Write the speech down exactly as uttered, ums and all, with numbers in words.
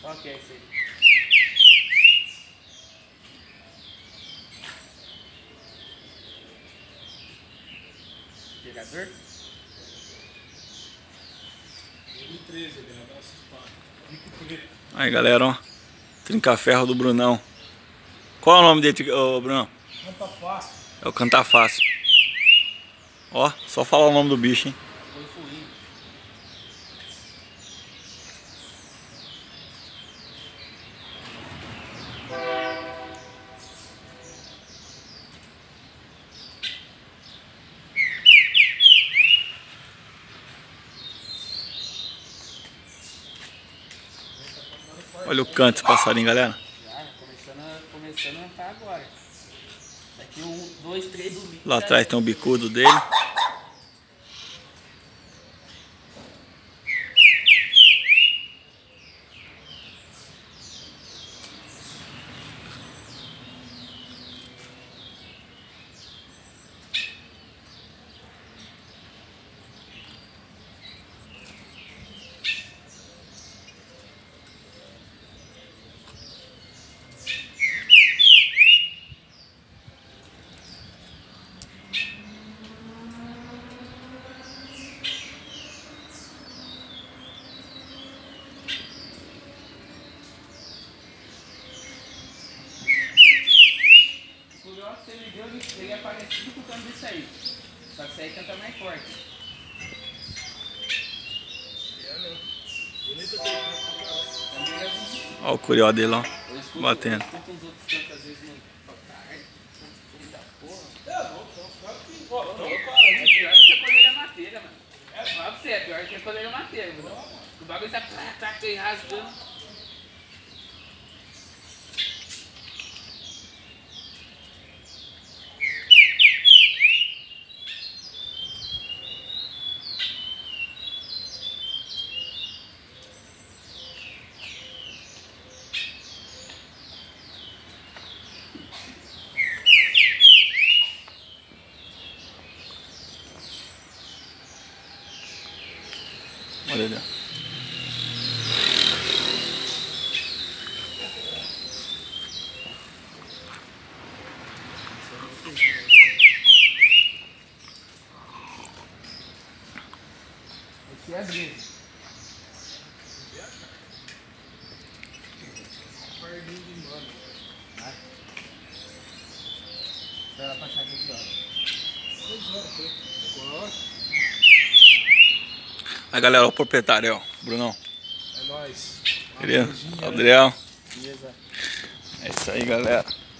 Qual que é esse aí? Pegador? dois mil e treze, ele é nosso espada. Aí galera, ó. Trinca-ferro do Brunão. Qual é o nome dele, ô Brunão? Canta fácil. É o Canta Fácil. Ó, só falar o nome do bicho, hein? Foi fluindo. Olha o canto desse passarinho, galera. Já, começando a, começando a entrar agora. Daqui um, dois, três domingos. Lá atrás tem o bicudo dele. Você me deu, ele é parecido com o canto disso aí. Só que isso aí canta mais forte. É, né? Bonito aquele canto. Olha o curió dele, ó. Batendo. Eu escuto os outros cantos às vezes no. Caralho, filho da porra. É, não, não, claro que. Ó, não, É cara. pior do que a coleira mateira, mano. É, fala pra você, é pior do que a coleira mateira, mano. O bagulho tá, tá, tá rasgando. Olha ali, ó. Esse é a brisa. Pardinho de mano. Vai. Pra ela passar aqui, ó. Dois horas, foi. Agora. Aí galera, ó, o proprietário, ó. Brunão. É nóis. Beleza? Beijinho, né? Adriel. Beleza. É isso aí, galera.